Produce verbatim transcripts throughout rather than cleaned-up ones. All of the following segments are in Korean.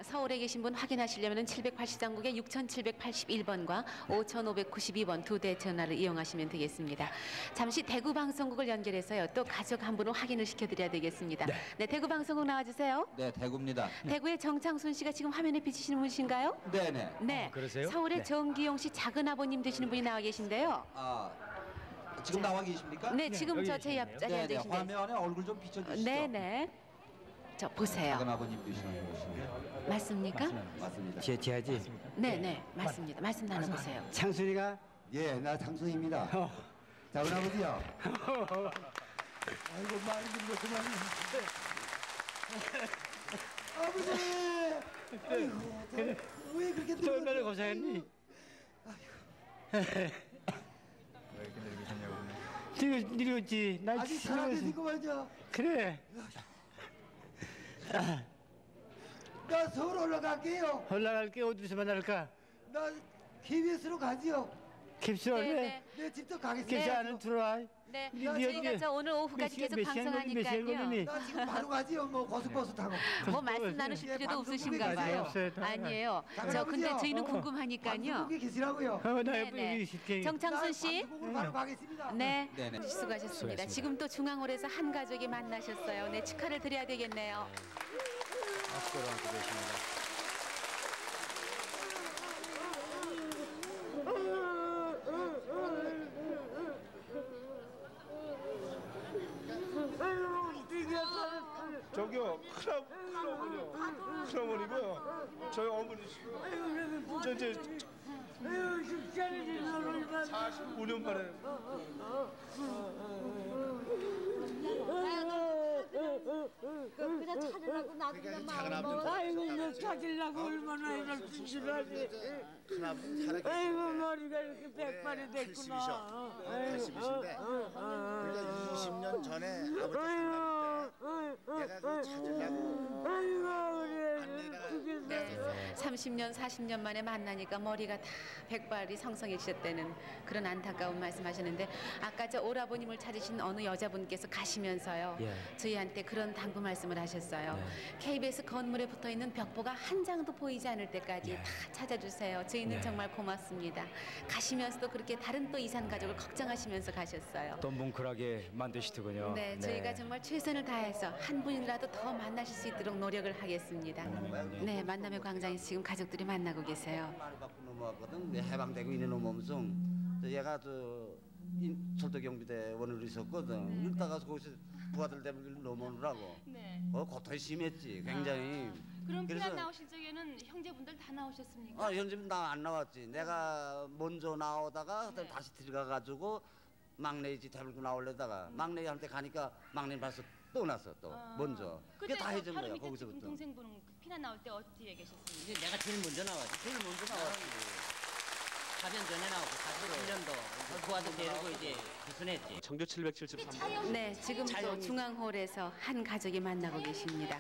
서울에 계신 분 확인하시려면 칠백팔십삼국에 육천칠백팔십일 번과 오천오백구십이 번 두 대 전화를 이용하시면 되겠습니다. 잠시 대구 방송국을 연결해서요. 또 가족 한 분을 확인을 시켜드려야 되겠습니다. 네, 네 대구 방송국 나와주세요. 네, 대구입니다. 대구의 정창순 씨가 지금 화면에 비치시는 분이신가요? 네네. 네. 어, 그러세요? 서울의 네. 정기용 씨 작은 아버님 되시는 분이 나와 계신데요. 아, 지금 나와 계십니까? 네, 지금 여기 저 제 계시네요. 옆자리에 네, 네. 앉으신데. 화면에 얼굴 좀 비춰주시죠. 네네. 저 보세요. 작은 아버님 되시는 분이신데. 맞습니까? 맞습니다. 제 제하지. 네네 맞습니다. 말씀 나눠보세요. 창순이가 예, 나 장수입니다. 어. 작은 아버지요. 아이고 말이 좀 그만. 아버지. 아이고, 저, 왜 그렇게 저 얼마나 고생했니? 왜 이렇게 늙으셨냐고. 늙 늙었지. 나 아직 진짜 살아계시고 말이야. 그래. 나 서울 올라갈게요. 올라갈게. 어디서 만날까? 나 케이비에스로 가지요. 캡슐 네네. 올래? 내 직접 가겠습니다. 캡슐 안은 들어와. 네, 네, 저희가 네, 저 오늘 오후까지 몇 계속 시간, 몇 시간 걸리- 몇 시간 방송하니까요. 걸리니? 나 지금 바로 가지요. 뭐 고속버스 타고. 뭐 말씀 나누실 예, 필요도 방송국에 없으신가 계세요. 봐요. 없어요, 다. 아니에요. 잠깐 저 근데 해보세요. 저희는 어. 궁금하니까요. 방송국에 계시라고요. 어, 나 네네. 여기 있을게. 정창순 씨. 방송국으로 바로 가겠습니다. 네, 네네. 수고하셨습니다. 수고하셨습니다. 지금 또 중앙홀에서 한 가족이 만나셨어요. 네, 축하를 드려야 되겠네요. 박수로 함께 계십니다. 저기요, 큰어, 큰어머니요. 큰어머니고요. 저희 어머니시고. 저 이제 사십오 년 만에. 그냥 찾으려고 놔두면 마음 아이고 이거 찾으려고 얼마나 이걸 진실하지. 아이고 머리가 이렇게 백발이 됐구나. 팔십이신데 그러니까 이십 년 전에 아버지 생각 때 내가 그 찾으려고 아이고 그래 안내다가 죽겠어. 삼십 년, 사십 년 만에 만나니까 머리가 다 백발이 성성해지셨다는 그런 안타까운 말씀하셨는데 아까 저 오라버님을 찾으신 어느 여자분께서 가시면서요. 예. 저희한테 그런 당부 말씀을 하셨어요. 네. 케이비에스 건물에 붙어있는 벽보가 한 장도 보이지 않을 때까지 예. 다 찾아주세요. 저희는 네. 정말 고맙습니다. 가시면서도 그렇게 다른 또 이산 가족을 걱정하시면서 가셨어요. 또 뭉클하게 만드시더군요. 네, 저희가 정말 최선을 다해서 한 분이라도 더 만나실 수 있도록 노력을 하겠습니다. 네, 만남의 광장에서 지금 가족들이 만나고 계세요. 말을 받고 넘어왔거든. 해방되고 있는 놈엄청. 얘가 저 철도경비대원으로 있었거든. 이따가 거기서 부하들 대문 넘어오느라고. 네. 어, 고통이 심했지. 굉장히. 그럼 그래서- 피난 나오실 적에는 형제분들 다 나오셨습니까? 아, 현재 나 안 나왔지. 내가 먼저 나오다가 네. 다시 들어가가지고 막내 집 데리고 나오려다가 막내한테 가니까 막내 벌써 떠났어 또 아. 먼저. 그게 그때 다 해준 바로 거야 밑에 지금 거기서부터. 동생분은 그 피난 나올 때 어디에 계셨습니까? 이제 내가 제일 먼저 나왔지. 제일 먼저 나왔지. 사 년 전에 나오고 사십일 년도 부하들 데리고 이제 기순했지. 정교 칠백칠십삼 번. 네, 지금 또 중앙홀에서 한 가족이 만나고 계십니다.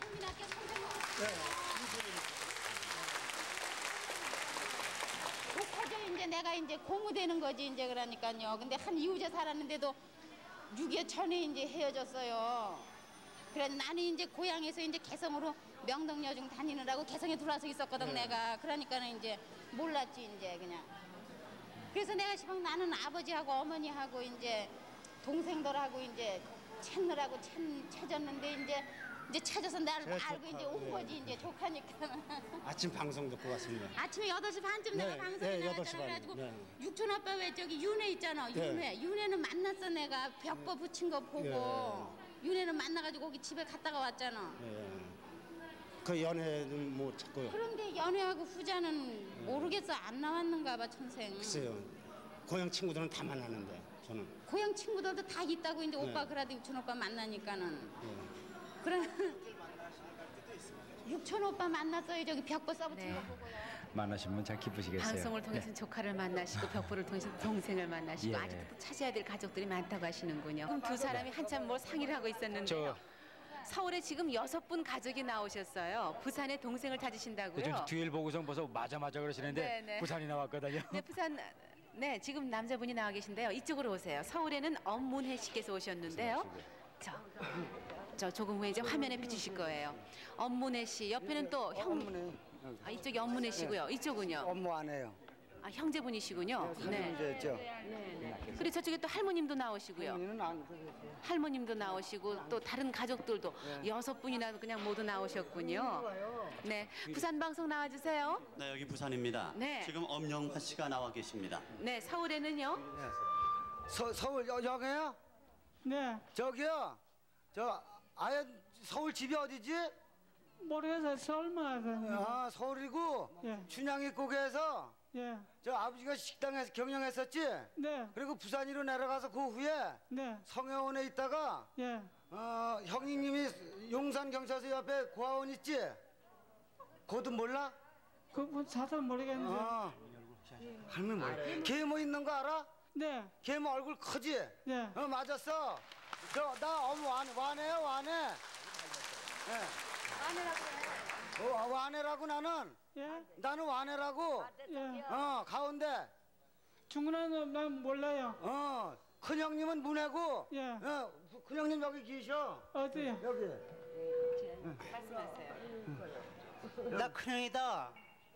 독하죠. 이제 내가 이제 고무되는 거지 이제 그러니까요. 근데 한 이후제 살았는데도 육 개 전에 이제 헤어졌어요. 그래서 나는 이제 고향에서 이제 개성으로 명동여중 다니느라고 개성에 들어와서 있었거든 내가. 그러니까는 이제 몰랐지 이제 그냥. 그래서 내가 시방 나는 아버지하고 어머니하고 이제 동생들하고 이제 찾느라고 찾, 찾았는데 이제 이제 찾아서 나를 알고 이제 온 거지 이제 조카니까. 아침 방송 듣고 왔습니다. 아침에 여덟 시 반쯤 내가 네, 방송에 네, 여덟 시 나갔잖아. 반. 그래가지고 네. 육촌 아빠 왜 저기 윤회 있잖아. 윤회. 윤회는 만났어 내가 벽보 붙인 거 보고. 윤회는 만나가지고 거기 집에 갔다가 왔잖아. 예. 그 연애는 못 찾고요. 그런데 연애하고 후자는 모르겠어. 안 나왔는가 봐 천생. 글쎄요. 고향 친구들은 다 만나는데 저는. 고향 친구들도 다 있다고 이제 네. 오빠 그래도 육촌 오빠 만나니까는. 예. 그래. 육촌 오빠 만났어요. 저기 벽보 써붙인 네. 거 보고요. 만나시면 참 기쁘시겠어요. 방송을 통해서 조카를 만나시고 벽보를 통해서 동생을 만나시고 예. 아직도 또 찾아야 될 가족들이 많다고 하시는군요. 그럼 두 사람이 한참 뭘 상의를 하고 있었는데요. 서울에 지금 여섯 분 가족이 나오셨어요. 부산에 동생을 찾으신다고요? 요즘 뒤를 보고서 벌써 맞아 맞아 그러시는데 네, 네. 부산이 나왔거든요. 네, 부산. 네, 지금 남자분이 나와 계신데요. 이쪽으로 오세요. 서울에는 엄문혜 씨께서 오셨는데요. 저 저 조금 후에 이제 화면에 비추실 거예요. 엄문혜 씨 옆에는 또 형. 업무네. 아, 이쪽이 엄문혜 씨고요. 이쪽은요. 업무 안 해요. 아, 형제분이시군요. 사진제죠. 네. 그리고 저쪽에 또 할머님도 나오시고요. 어머니는 안 그러세요. 할머님도 나오시고 또 다른 가족들도 여섯 분이나 그냥 모두 나오셨군요. 네, 부산 방송 나와주세요. 네, 여기 부산입니다. 네. 지금 엄영화 씨가 나와 계십니다. 네, 서울에는요. 서, 서울 여, 여기요? 네. 저기요. 저 아예 서울 집이 어디지? 모르겠어요. 서울만 하세요. 아 서울이고 예. 춘향입국에서 예. 저 아버지가 식당에서 경영했었지. 네. 그리고 부산으로 내려가서 그 후에 네. 성혜원에 있다가 예. 어, 형님이 용산 경찰서 옆에 고아원 있지? 그것도 몰라? 그분 자세히 모르겠는데. 어. 할머니 몰라. 계모 있는 거 알아? 네. 계모 얼굴 크지? 네. 어 맞았어. 저 나 어머 완 완해요 완해. 네. 완해라고. 어 완해라고 나는. 예. 나는 완해라고. 예. 어 가운데. 중간은 난 몰라요. 어 큰 형님은 문해고. 예. 어, 큰 형님 여기 계셔. 어디요? 여기. 말씀하세요. 나 큰형이다.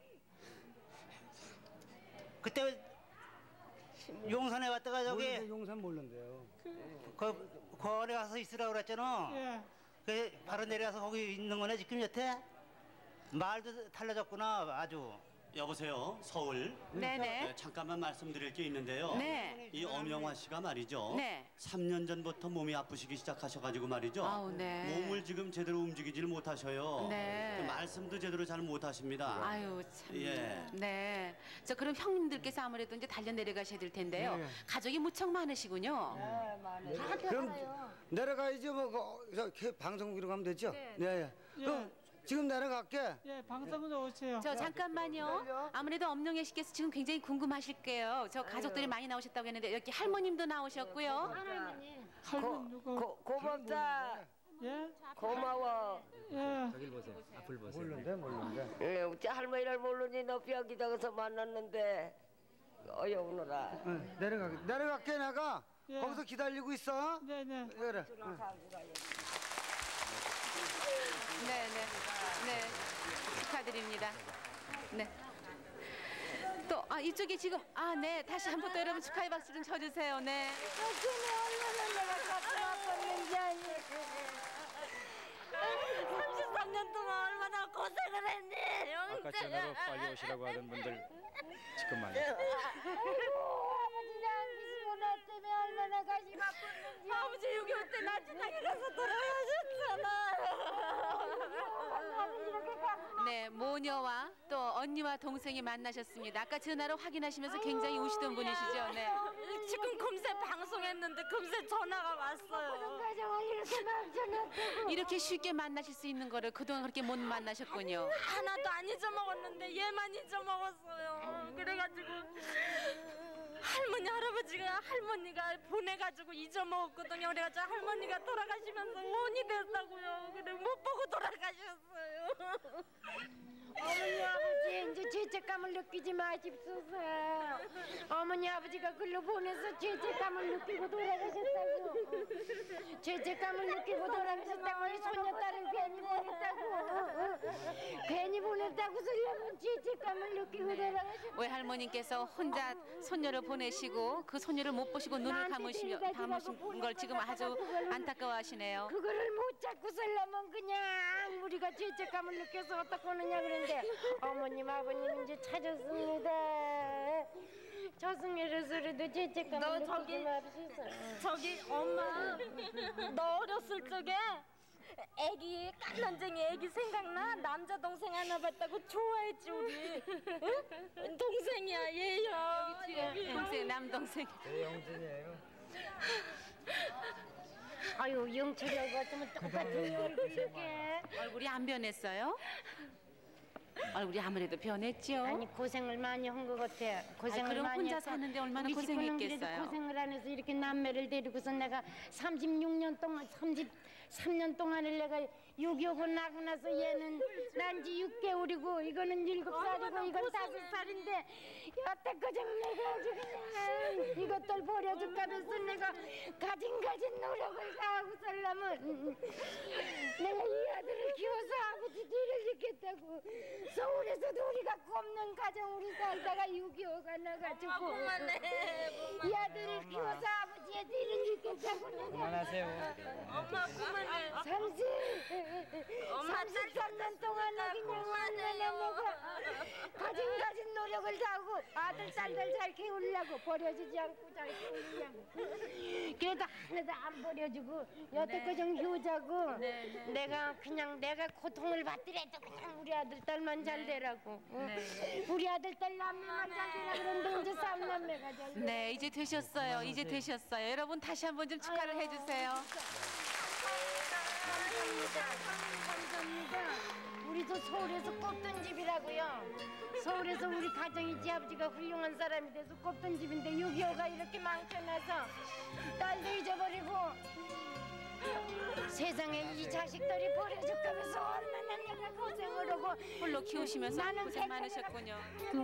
그때 용산에 왔다가 저기 모르는데 용산 모른대요. 그 고원에 가서 있으라고 그랬잖아. 예. 그 바로 내려가서 거기 있는 거네 지금 여태. 말도 달라졌구나 아주. 여보세요, 서울. 네네. 네, 잠깐만 말씀드릴 게 있는데요. 네. 이 엄영화 씨가 말이죠. 네. 삼 년 전부터 몸이 아프시기 시작하셔가지고 말이죠. 아우, 네. 몸을 지금 제대로 움직이지를 못하셔요. 네. 그 말씀도 제대로 잘 못하십니다. 아유 참. 예. 네. 저 그럼 형님들께서 아무래도 이제 달려 내려가셔야 될 텐데요. 네. 가족이 무척 많으시군요. 그럼 내려가야지 뭐 그, 저, 그 방송국으로 가면 되죠? 네. 네. 그럼 지금 내려갈게. 예. 방송으로 오세요. 저 잠깐만요. 아무래도 엄영애 씨께서 지금 굉장히 궁금하실 거예요. 저 가족들이 많이 나오셨다고 했는데 여기 할머님도 나오셨고요. 할머니 누구? 고, 고맙다. 예. 고마워. 예. 저길 보세요. 앞을 보세요. 모르는데 모르는데. 예, 우리 할머니를 모르니 너 뼈기다가서 만났는데 어여오너라. 응, 내려갈게. 내려갈게 내가. 예. 거기서 기다리고 있어. 네네. 그래. 응. 네네. 네. 축하드립니다. 네. 또, 아, 이쪽에 지금, 아, 네. 다시 한 번 또 여러분 축하의 박수 좀 쳐주세요. 네. 삼십삼 년 동안 얼마나 고생을 했니? 아까 전화로 빨리 오시라고 하던 분들 지금 만나. 아버지랑 비스모나 때문에 얼마나 가슴 아팠는지. 아버지 육이오 때 나주당에 가서 돌아가셨잖아. 네, 모녀와 또 언니와 동생이 만나셨습니다. 아까 전화로 확인하시면서 굉장히 우시던 분이시죠? 네. 지금 금세 방송했는데 금세 전화가 왔어요. 이렇게 망쳐놨다고. 이렇게 쉽게 만나실 수 있는 거를 그동안 그렇게 못 만나셨군요. 하나도 안 잊어먹었는데 얘만 잊어먹었어요. 그래가지고 할머니 할아버지가 할머니가 보내가지고 잊어먹었거든요. 그래가지고 할머니가 돌아가시면서 원이 됐다고요. 그래 못 보고 돌아가셨어요. 어머니 아버지 이제 죄책감을 느끼지 마십소서. 어머니 아버지가 글로 보내서 죄책감을 느끼고 돌아가셨다고. 죄책감을 느끼고 돌아가셨다고 우리 손녀딸을 괜히 보냈다고. 괜히 보냈다고 소리하면 죄책감을 느끼고 돌아가셨다고. 왜 할머님께서 혼자 손녀를 보내시고 그 손녀를 못 보시고 눈을 감으시며 감으신 걸 지금 아주 안타까워하시네요. 그거를 못 잡고 살려면 그냥 우리가 죄책감을 느껴서 어떻게 하느냐 그랬는데 어머님 아버님 이제 찾았습니다. 저승여를 소리도 죄책감을 느끼지 맙시다. 저기 엄마 너 어렸을 적에 애기 깐난쟁이 애기 생각나? 남자 동생 하나 봤다고 좋아했지 우리. 응? 동생이야 얘야. 여기 동생 남동생. 제 영준이에요. 아유 영철이하고 같으면 똑같은 얼굴이게. 얼굴이 안 변했어요? 얼굴이 아무래도 변했죠. 아니 고생을 많이 한 것 같아. 고생을 아니, 그럼 많이 혼자 해서 사는데 얼마나 우리 식구는 고생했겠어요. 그래도 고생을 안 해서 이렇게 남매를 데리고서 내가 삼십육 년 동안 삼십삼 년 동안을 내가 육이오고 나고 나서 얘는 난지 육 개월이고 이거는 일곱 살이고 이건 다섯 살인데 여태까지 내가 아주 그냥 이것들 버려줄까 해서 내가 가진 가진 노력을 다하고 살려면 내가 이 아들을 키워서 아버지 뒤를 짓겠다고 서울에서도 우리가 꼽는 가정 우리 살다가 육이오가 나가지고 이 아들을 키워서 아버지의 뒤를 짓겠다고 내가 그만하세요. 엄마 그만해. 삼십 삼십삼 년 동안 나 그냥 얼마나 내가 가진 가진 노력을 다하고 아들 딸들 잘 키우려고 버려주지 않고 잘 키우려고 그래도 하나도 안 버려주고 여태껏 좀 효자고 내가 그냥 내가 고통을 받더라도 그냥 우리 아들 딸만 잘 되라고 어? 우리 아들 딸 남매만 잘 되라 그런데 이제 삼남매가 잘 돼. 네, 이제 되셨어요. 이제 되셨어요. 여러분 다시 한번 좀 축하를 아유, 해주세요. 감사합니다. 감사합니다. 우리도 서울에서 꼽던 집이라고요. 서울에서 우리 가정이지 아버지가 훌륭한 사람이 돼서 꼽던 집인데 육이오가 이렇게 망쳐놔서 딸도 잊어버리고 세상에 이 자식들이 버려줄까면서 얼마나 내가 고생을 하고 홀로 키우시면서 나는 고생 많으셨군요.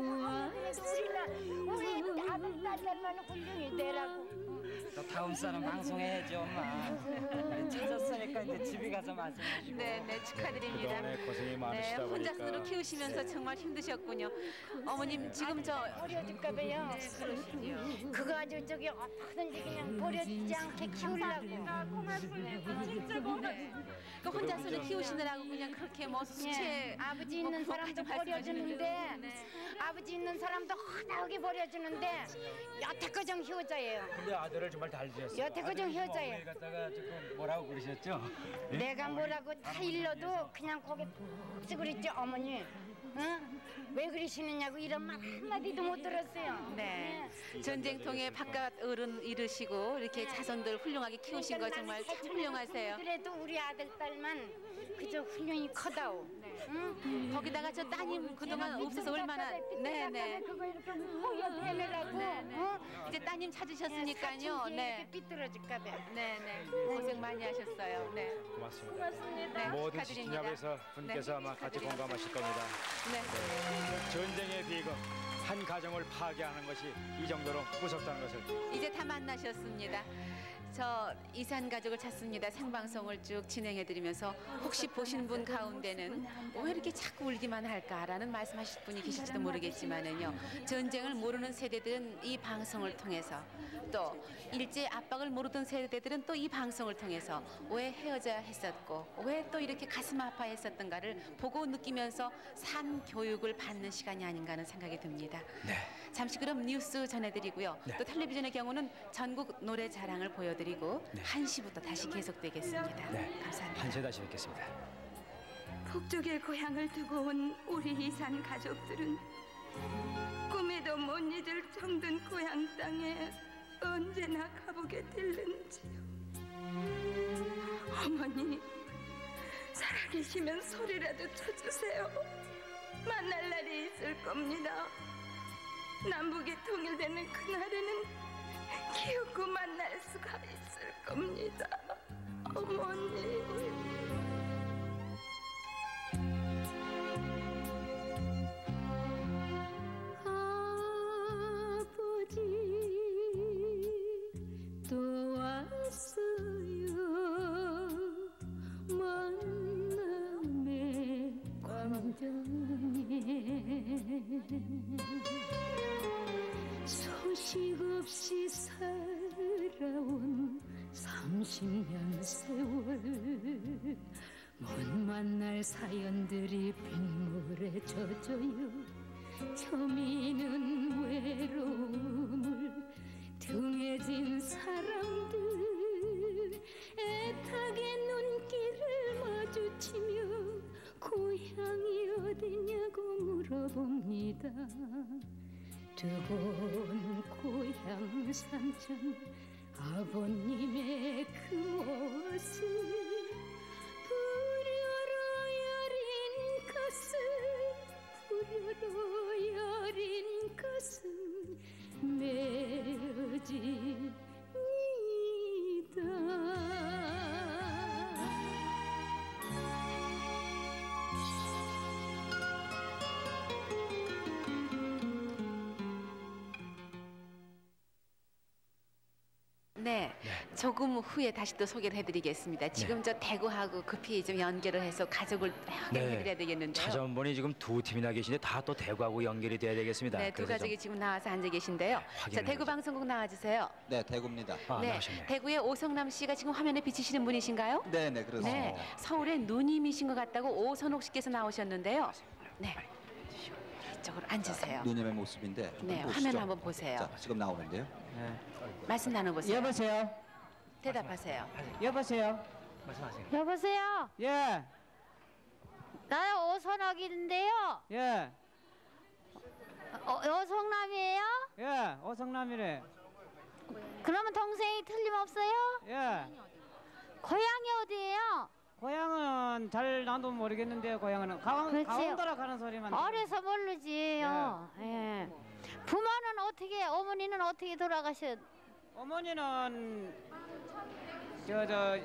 우리는 우리 아들 딸들만 훌륭히 되라고. 또 다음 사람 방송해야죠, 엄마. 우리 찾았으니까 이제 집에 가서 말씀하시고. 네, 네, 축하드립니다. 그동안에 고생이 네, 많으시다 혼자 보니까. 손으로 키우시면서 정말 힘드셨군요. 어머님 지금 저 버려줄까봐요. 그러시지요. 그거 아주 저기 어떻게든지 그냥 버려주지 않게 키우려고. 고맙습니다. 진짜 고맙습니다. 그 혼자서는 키우시느라고 그냥 그렇게 뭐 수채 예, 아버지 뭐 있는 그거까지 사람도 말씀하시는데. 버려주는데 네. 아버지 있는 사람도 허다하게 버려주는데 여태껏 좀 효자예요. 근데 아들을 정말 잘 지었어요. 여태껏 좀 아들이 효자예요. 어머니 갖다가 조금 뭐라고 그러셨죠? 예? 내가 뭐라고 다 일러도 그냥 거기 푹 그랬죠 어머니. 응? 왜 그러시느냐고 이런 말 한마디도 못 들었어요. 네. 전쟁통에 바깥 어른 이르시고 이렇게 자손들 훌륭하게 키우신 거 정말 참 훌륭하세요. 그래도 우리 아들 딸만 그저 훌륭히 커다오. 응? 거기다가 저 따님 그동안 없어서 얼마나 네네. 그거 이렇게 호여 대매라고. 어? 이제 따님 찾으셨으니까요. 네. 이렇게 삐뚤어질까 봐. 네네. 고생 많이 하셨어요. 네. 고맙습니다. 네, 모든 축하드립니다. 시청자에서 분께서 네, 아마 같이 축하드립니다. 공감하실 겁니다. 네. 전쟁의 비극, 한 가정을 파괴하는 것이 이 정도로 무섭다는 것을. 이제 다 만나셨습니다. 저 이산 가족을 찾습니다. 생방송을 쭉 진행해드리면서 혹시 보신 분 가운데는 왜 이렇게 자꾸 울기만 할까라는 말씀하실 분이 계실지도 모르겠지만은요. 전쟁을 모르는 세대들은 이 방송을 통해서 또 일제 압박을 모르던 세대들은 또 이 방송을 통해서 왜 헤어져야 했었고 왜 또 이렇게 가슴 아파했었던가를 보고 느끼면서 산 교육을 받는 시간이 아닌가 하는 생각이 듭니다. 네. 잠시 그럼 뉴스 전해드리고요. 네. 또 텔레비전의 경우는 전국 노래 자랑을 보여드리고 네. 한 시부터 다시 계속되겠습니다. 네. 감사합니다. 한시에 다시 뵙겠습니다. 북쪽의 고향을 두고 온 우리 이산 가족들은 꿈에도 못 잊을 정든 고향 땅에 언제나 가보게 될는지요. 어머니, 살아계시면 소리라도 쳐주세요. 만날 날이 있을 겁니다. 남북이 통일되는 그날에는 기웃고 만날 수가 있을 겁니다. 어머니. 아버지 또 왔어요. 만남의 광장에 소식 없이 살아온 삼십 년 세월 못 만날 사연들이 빗물에 젖어요. 저미는 외로움을 등에 진 사람들 애타게 눈길을 마주치며 고향이 어디냐고 물어봅니다. 두고 온 고향 산천 아버님의 그 모습 부려로 여린 가슴 부려로 여린 가슴 메어집니다. 네, 조금 후에 다시 또 소개를 해드리겠습니다. 지금 저 대구하고 급히 좀 연결을 해서 가족을 확인해드려야 되겠는데요. 찾아온 분이 지금 두 팀이나 계신데 다 또 대구하고 연결이 돼야 되겠습니다. 네, 두 그래서 가족이 지금 나와서 앉아 계신데요. 자, 확인을 대구 방송국 나와주세요. 네, 대구입니다. 아, 네, 대구의 오성남 씨가 지금 화면에 비치시는 분이신가요? 네, 네, 그렇습니다. 네, 서울의 누님이신 것 같다고 오선옥 씨께서 나오셨는데요. 네, 이쪽으로 앉으세요. 누님의 모습인데 한번 네, 보시죠. 화면 한번 보세요. 자, 지금 나오는데요. 말씀 나눠보세요. 여보세요. 대답하세요. 여보세요. 말씀하세요. 여보세요. 예. 나요 오선옥인데요. 예. 어, 오성남이에요? 예. 오성남이래. 그러면 동생이 틀림없어요? 예. 고향이 어디예요? 고향은 잘 나도 모르겠는데요. 고향은 강, 그렇지. 강원도라 가는 소리만. 어려서 모르지요. 예. 부모는 어떻게, 어머니는 어떻게 돌아가셨? 어머니는 저 저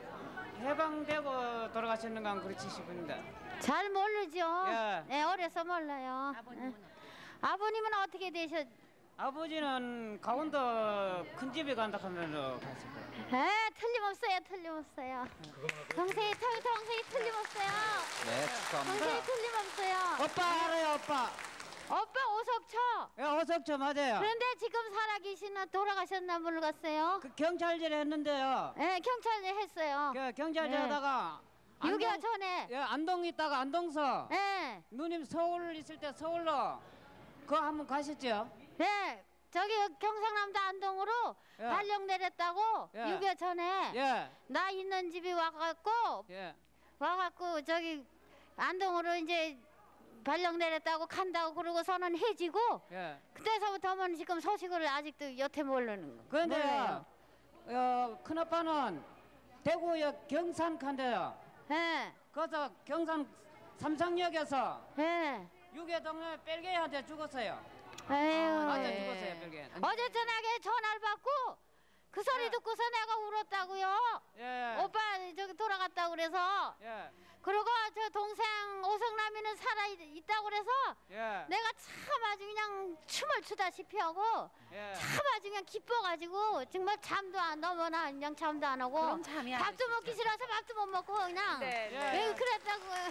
해방되고 돌아가셨는 건 그렇지 싶은데. 잘 모르죠. 예. 네, 어려서 몰라요. 아버님은, 아버님은 어떻게 되셨? 아버지는 강원도 큰 집에 간다 하면 갔을 거예요. 에, 틀림없어요, 틀림없어요. 동생이 통 동생이 틀림없어요. 네, 축하합니다. 동생이 틀림없어요. 오빠 알아요, 오빠. 오빠 오석초. 예, 오석초 맞아요. 그런데 지금 살아계시나 돌아가셨나 모르겠어요. 그 경찰일 했는데요. 네, 경찰일 했어요. 그 경찰일 네. 하다가 육이오 안동- 전에. 예, 안동 있다가 안동서. 네. 누님 서울 있을 때 서울로 그거 한번 가셨죠? 네. 저기 경상남도 안동으로 예. 발령 내렸다고 예. 육이오 전에 예. 나 있는 집이 와갖고 예. 와갖고 저기 안동으로 이제 발령 내렸다고 간다고 그러고서는 해지고 예. 그때서부터는 지금 소식을 아직도 여태 모르는 거. 그런데요, 어, 큰아빠는 대구역 경산 간대요. 네. 거기서 경산 삼성역에서 네. 유계동네 뺄개한테 죽었어요. 아유. 맞아 네. 죽었어요, 뺄개. 어제 저녁에 전화를 받고 그 소리 듣고서 내가 울었다고요. 예. 오빠 저기 돌아갔다고 그래서. 예. 그리고 저 동생 오성남이는 살아 있- 있다고 그래서 예. 내가 참 아주 그냥 춤을 추다시피 하고 예. 참 아주 그냥 기뻐가지고 정말 잠도 안 너무나 그냥 잠도 안 하고 그럼 잠이 안 밥도 먹기 싫어서 밥도 못 먹고 그냥 네, 네. 예, 그랬다고요.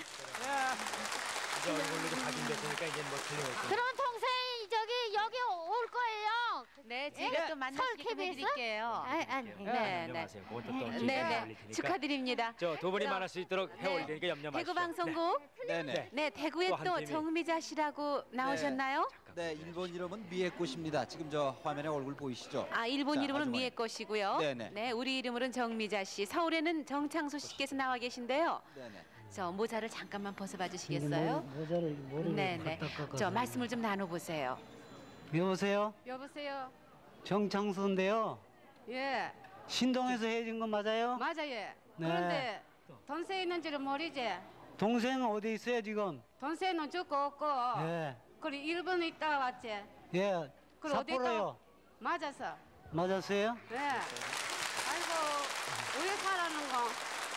이제 얼굴도 각인됐으니까 이제 뭐 틀림없고. 그럼 동생이 저기 여기 올 거예요. 네, 제가 또 만나시게끔 해드릴게요. 아니, 아니. 네, 네. 염려마세요. 그건 또 또 네, 기회가 네. 걸릴 테니까. 축하드립니다. 저 두 분이 저, 만날 수 있도록 해올 네. 테니까 염려 마시죠. 대구 방송국. 네, 네. 네, 대구에 또한 또 팀이. 정미자 씨라고 나오셨나요? 네, 일본 이름은 미에꽃입니다. 지금 저 화면에 얼굴 보이시죠? 아, 일본 자, 이름은 아주머니. 미애 것이고요. 네네. 네, 우리 이름으로는 정미자 씨. 서울에는 정창수 씨께서 나와 계신데요. 네네. 저 모자를 잠깐만 벗어봐 주시겠어요? 모자를 머리를 네, 네. 갖다 깎아서. 저 말씀을 좀 나눠보세요. 여보세요? 여보세요. 정창수인데요. 예, 신동에서 해진 건 맞아요? 맞아요. 네. 그런데 동생 있는지를 모르지. 동생은 어디 있어요 지금? 동생은 죽고 없고. 예. 그리고 일본에 있다 왔지. 예. 그럼 어디 삿포로요. 맞아서. 맞았어요? 네. 아이고 왜 살아는 거?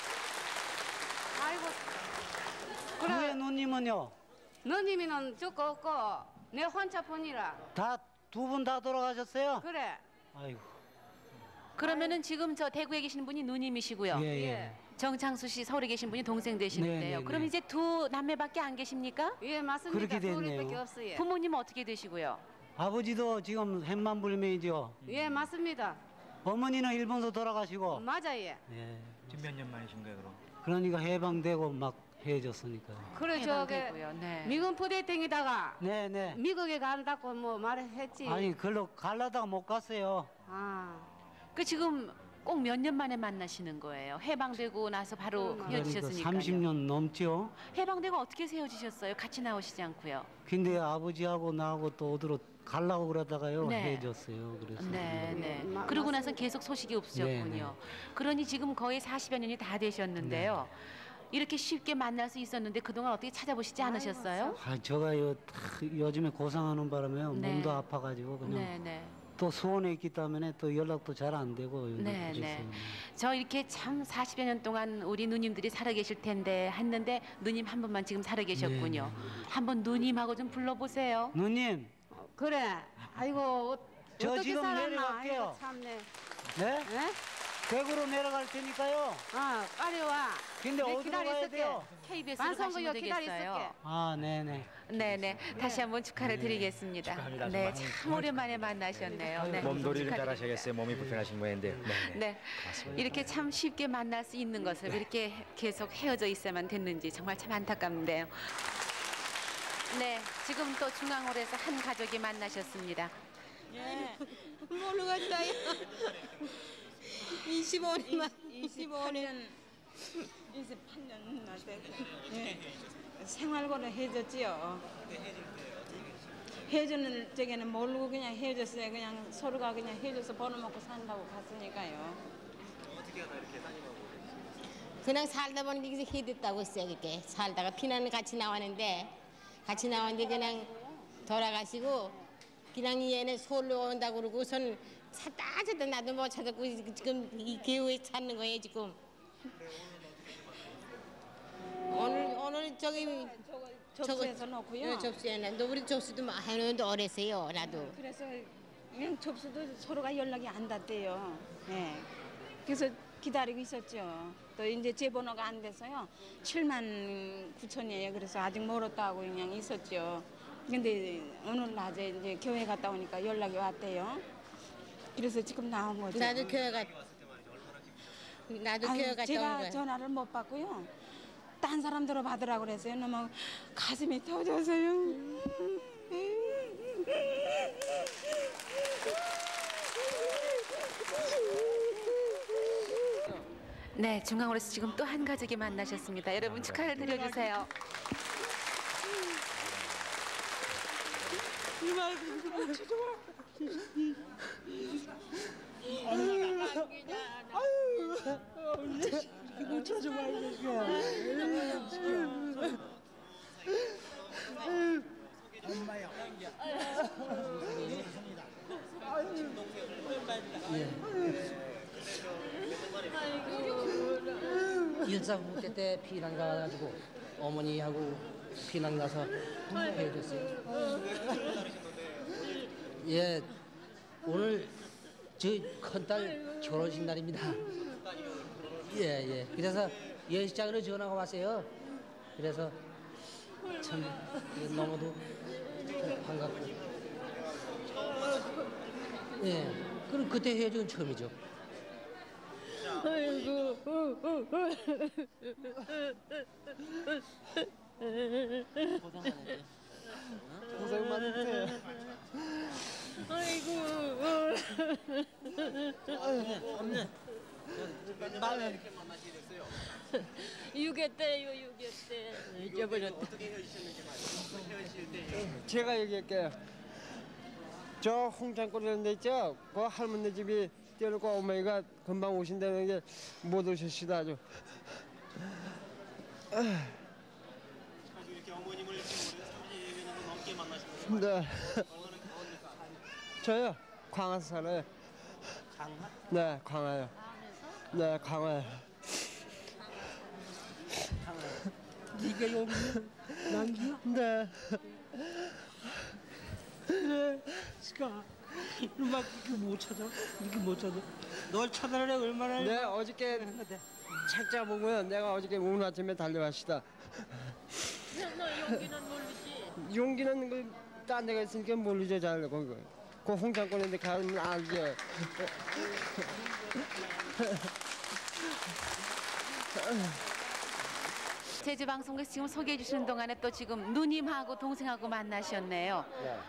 아이고. 그의 누님은요? 너님이는 죽고 없고 내 혼자뿐이라. 다 두 분 다 돌아가셨어요? 그래. 아이고. 그러면은 지금 저 대구에 계시는 분이 누님이시고요. 예, 예. 정창수 씨 서울에 계신 분이 동생 되시는데요. 네, 네, 그럼 네. 이제 두 남매밖에 안 계십니까? 예, 맞습니다. 그렇게 됐네요. 둘이밖에 없어요. 부모님은 어떻게 되시고요? 아버지도 지금 햇만불명이죠. 예, 맞습니다. 어머니는 일본서 돌아가시고. 맞아요. 예. 지금 몇 년 만이신 거예요, 그럼? 그러니까 해방되고 막 헤어졌으니까. 그래 저게 해방되고요. 네. 미군 부대땡이다가 네, 네. 미국에 간다고 뭐 말했지. 아니, 글로 갈라다가 못 갔어요. 아. 그 지금 꼭 몇 년 만에 만나시는 거예요? 해방되고 나서 바로 그러니까 헤어지셨으니까요. 삼십 년 넘죠. 해방되고 어떻게 헤어지셨어요? 같이 나오시지 않고요. 근데 아버지하고 나하고 또 어디로 가려고 그러다가요 네. 헤어졌어요. 그래서. 네, 네. 그러고 나서 계속 소식이 없으셨군요. 네, 네. 그러니 지금 거의 사십여 년이 다 되셨는데요. 이렇게 쉽게 만날 수 있었는데 그동안 어떻게 찾아보시지 않으셨어요? 아, 제가 요, 다 요즘에 고생하는 바람에 네. 몸도 아파가지고 그냥 네, 네. 또 수원에 있기 때문에 또 연락도 잘 안 되고. 네, 그래서 네. 저 이렇게 참 사십여 년 동안 우리 누님들이 살아 계실 텐데 했는데 누님 한 분만 지금 살아 계셨군요. 네, 한번 누님하고 좀 불러보세요. 누님. 그래. 아이고 저 어떻게 지금 살았나. 내려갈게요. 아이고, 참네. 네? 네? 대구로 내려갈 테니까요. 아, 빨리 와. 근데 네, 어디로 가야 기다렸을게. 돼요? 케이비에스로 방송국이요, 가시면 되겠어요. 기다렸을게. 아, 네네. 네네. 다시 한번 축하를 드리겠습니다. 축하합니다. 네, 정말. 참 오랜만에 만나셨네요. 네, 몸놀이를 잘 축하드립니다. 하셔야겠어요. 몸이 불편하신 모양인데요. 네. 네, 이렇게 참 쉽게 만날 수 있는 것을 왜 이렇게 계속 헤어져 있어야만 됐는지 정말 참 안타깝네요. 네, 지금 또 중앙홀에서 한 가족이 만나셨습니다. 예. 뭘로 갔어요? 이십오 년만 이십오 년 이십팔 년 나대. 예. 생활고를 해줬지요. 해주는 적에는 모르고 그냥 해줬어요. 그냥 서로가 그냥 해줘서 벌어먹고 산다고 갔으니까요. 어떻게 하나 이렇게 따님하고 그냥 살다 보니까 여기서 해됐다고 했어요. 그렇게 살다가 피난을 같이 나왔는데 같이 나왔는데 그냥 돌아가시고 그냥 얘네 서울로 온다고 그러고선 찾다 찾다 나도 못 찾았고 지금 이 기후에 찾는 거예요 지금. 오늘 오늘 저기 접수해서 놓고요. 네, 접수해 놨는데 우리 접수도 막 해놓는데 어렸어요 나도. 그래서 그냥 접수도 서로가 연락이 안 닿대요. 예. 그래서 기다리고 있었죠. 또 이제 제 번호가 안 돼서요. 칠만 구천이에요. 그래서 아직 멀었다고 그냥 있었죠. 근데 오늘 낮에 이제 교회 갔다 오니까 연락이 왔대요. 그래서 지금 나온 거죠. 나도 교회 갔 나도 아유, 교회 갔다 온 제가 거야. 전화를 못 받고요. 딴 사람들로 받으라고 그랬어요. 너무 가슴이 터져서요. 네, 중앙홀에서 지금 또 한 가족이 만나셨습니다. 여러분 축하를 드려주세요. 이말 못 찾아. 못 찾아봐 엄마야. 일사구 때 피난 가가지고 어머니하고 피난 가서 해줬어요. 예, 오늘 저희 큰딸 결혼식 날입니다. 예, 예. 그래서 예식장으로 전화가 왔어요. 그래서 참 너무도 반갑고. 예, 그럼 그때 해준 처음이죠. 아이고. 고생 많으세요. 아이고. 없네. 말해. 육회 때요, 육회 때. 잊어버렸다. 어떻게 헤어지셨는지 말이에요. 헤어질 때. 제가 얘기할게요. 저 홍창골이라는 데 있죠? 그 할머니 집이 뛰어놓고 어머니가 금방 오신다는 게 못 오셨시다 아주. 이렇게 어머님을 이렇게 삼십 년 넘게 만나셨는데. 네. 저요? 광화서 살아요. 강화? 네, 광화요. 네, 광화요. 네가 여기 남기야? 네. 그래, 스카. 막 이렇게 못 찾아? 이렇게 못 찾아? 널 찾아내 얼마나? 네, 어저께 책자 보고요. 내가 어저께 오늘 아침에 달려왔시다. 너 용기는 모르지? 용기는 그 딴 데가 있으니까 모르죠 잘. 거기. 그 홍창권인데 가면 알죠. 제주 방송국에서 지금 소개해 주시는 동안에 또 지금 누님하고 동생하고 만나셨네요.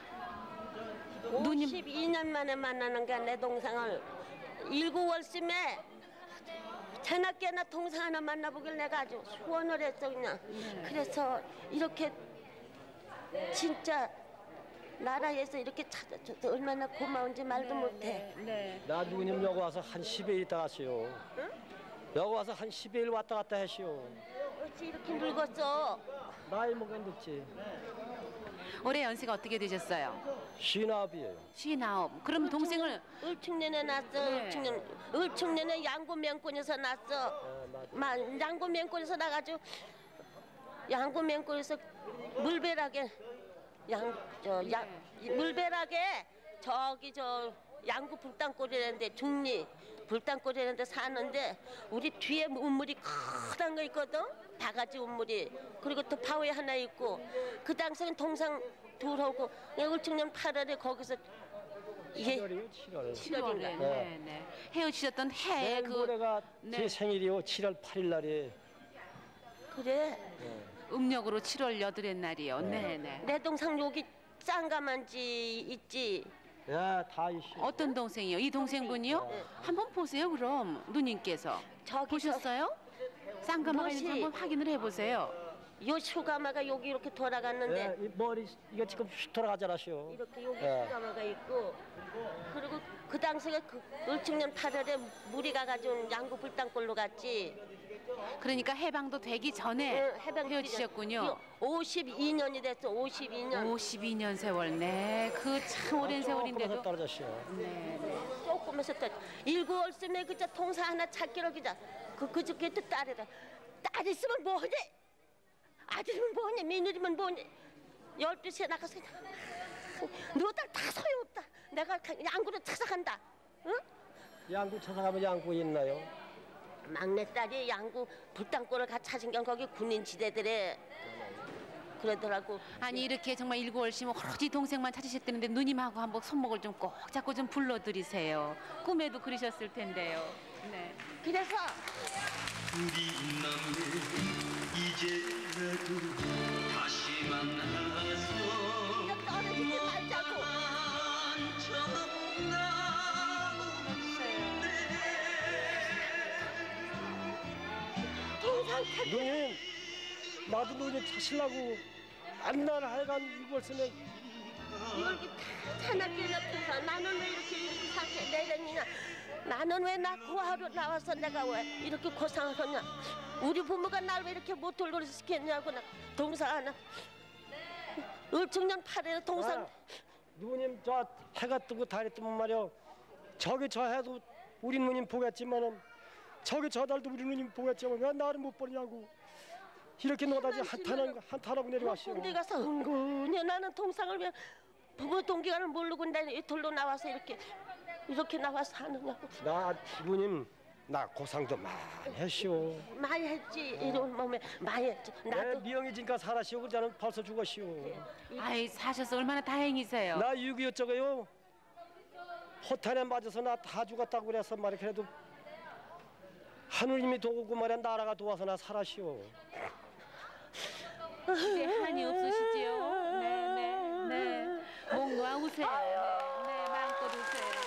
누님. 오십이 년 만에 만나는 게 내 동생을 일구 월심에 자나깨나 동생 하나 만나보길 내가 아주 소원을 했어 그냥. 그래서 이렇게 진짜 나라에서 이렇게 찾아줘서 얼마나 고마운지 말도 못해. 나 누님 여기 와서 한 십 일 있다 갔어요. 응? 여기 와서 한 십 일 왔다 갔다 했시오. 어찌 이렇게 늙었어? 나이 먹은 늙지. 올해 연세가 어떻게 되셨어요? 쉰아홉이에요. 쉰아홉. 그럼 동생을 을충년에 났어. 네. 을충년. 을충년에 양구명권에서 났어. 마, 양구명권에서 나가지고 양구명권에서 물배락에 양 저 양 물배락에 저기 저 양구 불당골이라는데 중리 불당골이라는데 사는데 우리 뒤에 우물이 커다란 거 있거든. 바가지 우물이. 그리고 또 바위 하나 있고 그 당시엔 동상 들어오고 울충년 팔월에 거기서 이게 칠월이요, 칠월. 칠월에 네, 네. 헤어지셨던 해 내일 그 모레가 네. 제 생일이요. 칠월 팔일 날이. 그래. 음력으로 칠월 여덟의 날이요. 네, 네. 내 동상 여기 짱가만지 있지. 야, 다 이씨. 어떤 동생이요? 이 동생분이요? 한번 보세요. 그럼 누님께서 보셨어요? 쌍가마가 있는지 무엇이? 한번 확인을 해보세요. 요 슈가마가 여기 이렇게 돌아갔는데 예, 이 머리 이거 지금 휙 돌아가잖아요. 이렇게 여기 예. 슈가마가 있고 그리고 그 당시에 그 을충년 팔월에 물이 가가지고 양구 불당골로 갔지. 그러니까 해방도 되기 전에 응, 해방 되기 헤어지셨군요. 전- 오십이 년이 됐어. 오십이 년. 오십이 년 세월. 네, 그 참 오랜 세월인데도. 떨어졌어요. 네, 네. 조금해서 또 일구 월쯤에 그저 통사 하나 찾기로 그자 그 그저께 또 딸이라 딸 있으면 뭐하니? 아들이면 뭐하니? 며느리면 뭐하니? 열두 시에 나가서 너 딸 다 소용없다. 내가 양구로 찾아간다. 응? 양구 찾아가면 양구 있나요? 막내딸이 양구 불당골을 같이 찾은 게 거기 군인 지대들에 그러더라고. 아니 이렇게 정말 일구월시면 오로지 동생만 찾으셨다는데 누님하고 한번 손목을 좀 꼭 잡고 좀 불러드리세요. 꿈에도 그러셨을 텐데요. 네. 그래서 우리 남매 이제라도 다시 만나서 이거 떨어지지 말자고. 누님, 나도 누님 찾으려고 안날 하여간 이걸 쓰네. 이걸 이렇게 타나게 옆에서 나는 왜 이렇게 이렇게 사게 내렸냐? 나는 왜 나 구하러 나와서 내가 왜 이렇게 고생을 하냐? 우리 부모가 날 왜 이렇게 못 돌고 시켰냐고 나 동상 하나 을충년 팔일에 동상 아, 누님 저 해가 뜨고 달이 뜨면 말이야. 저기 저 해도 우리 누님 보겠지만은 저기 저 달도 우리 누님 보겠지만 왜 나를 못 보냐고. 이렇게 노다지 한탄하고 한탄하고 내려가시오. 군대 가서 은근히 나는 동상을 왜 부모 동기간을 모르고 내 돌로 나와서 이렇게 이렇게 나와서 하느냐고. 나 누님 나 고상도 많이 했시오. 많이 했지. 이런 몸에 많이 했지. 내 나도 미영이 지금까 살았시오. 그자는 벌써 죽었시오. 아이 사셔서 얼마나 다행이세요. 나 육이오 저거요. 호탄에 맞아서 나 다 죽었다고 그래서 말이야. 그래도 하느님이 도우고 말이야 나라가 도와서 나 살았시오. 이제 한이 없으시지요? 네, 네, 네. 목 놓아 우세요. 네, 마음껏 우세요.